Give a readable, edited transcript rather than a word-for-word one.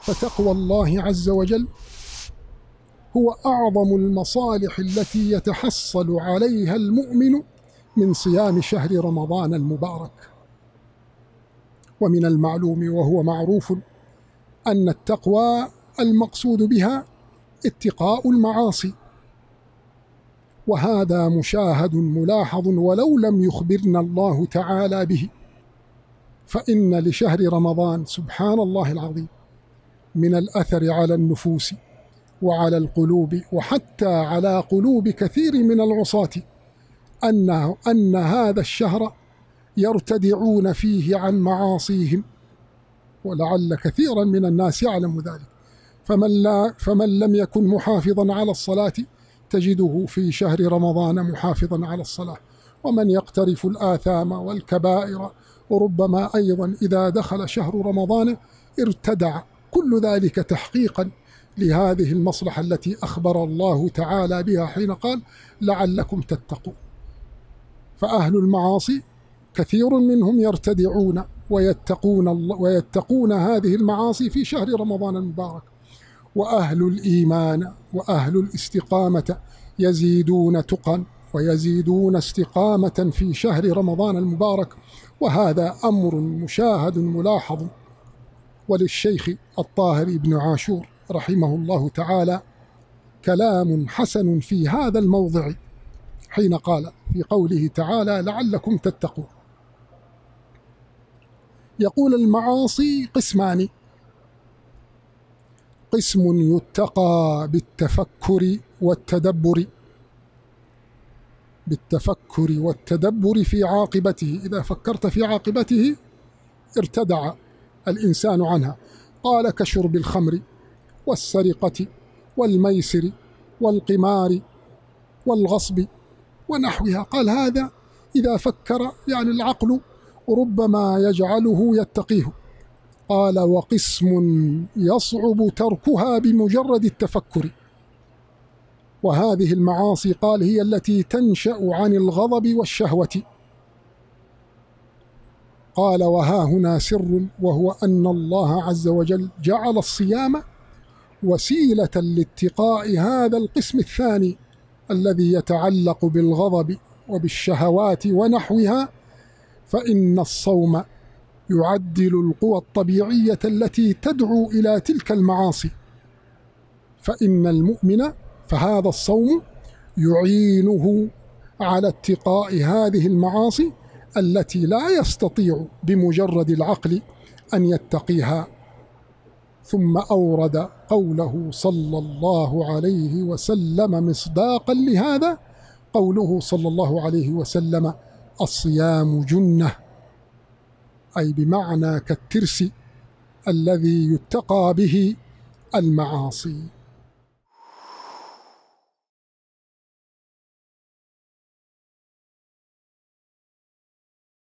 فتقوى الله عز وجل هو أعظم المصالح التي يتحصل عليها المؤمن من صيام شهر رمضان المبارك. ومن المعلوم وهو معروف أن التقوى المقصود بها اتقاء المعاصي، وهذا مشاهد ملاحظ ولو لم يخبرنا الله تعالى به، فإن لشهر رمضان سبحان الله العظيم من الأثر على النفوس وعلى القلوب وحتى على قلوب كثير من العصاة أن هذا الشهر يرتدعون فيه عن معاصيهم، ولعل كثيرا من الناس يعلم ذلك. فمن لم يكن محافظا على الصلاة تجده في شهر رمضان محافظا على الصلاة، ومن يقترف الآثام والكبائر وربما أيضا إذا دخل شهر رمضان ارتدع. كل ذلك تحقيقا لهذه المصلحة التي أخبر الله تعالى بها حين قال لعلكم تتقون. فأهل المعاصي كثير منهم يرتدعون ويتقون هذه المعاصي في شهر رمضان المبارك، وأهل الإيمان وأهل الاستقامة يزيدون تقا ويزيدون استقامة في شهر رمضان المبارك، وهذا أمر مشاهد ملاحظ. وللشيخ الطاهر بن عاشور رحمه الله تعالى كلام حسن في هذا الموضع حين قال في قوله تعالى لعلكم تتقون، يقول المعاصي قسمان: قسم يتقى بالتفكر والتدبر في عاقبته، إذا فكرت في عاقبته ارتدع الإنسان عنها. قال كشرب الخمر والسرقة والميسر والقمار والغصب ونحوها. قال هذا إذا فكر يعني العقل ربما يجعله يتقيه. قال وقسم يصعب تركها بمجرد التفكر، وهذه المعاصي قال هي التي تنشأ عن الغضب والشهوة. قال وها هنا سر، وهو أن الله عز وجل جعل الصيام وسيلة لاتقاء هذا القسم الثاني الذي يتعلق بالغضب وبالشهوات ونحوها، فإن الصوم يعدل القوى الطبيعية التي تدعو إلى تلك المعاصي، فإن المؤمن فهذا الصوم يعينه على اتقاء هذه المعاصي التي لا يستطيع بمجرد العقل أن يتقيها. ثم أورد قوله صلى الله عليه وسلم مصداقا لهذا، قوله صلى الله عليه وسلم الصيام جنة، أي بمعنى كالترس الذي يتقى به المعاصي.